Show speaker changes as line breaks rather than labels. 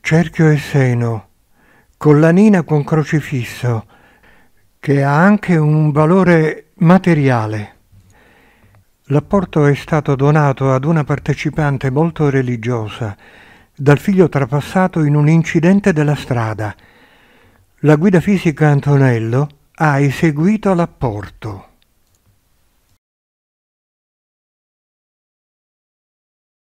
cerchio e seno, collanina con crocifisso, che ha anche un valore materiale. L'apporto è stato donato ad una partecipante molto religiosa dal figlio trapassato in un incidente della strada. La guida fisica Antonello ha eseguito l'apporto.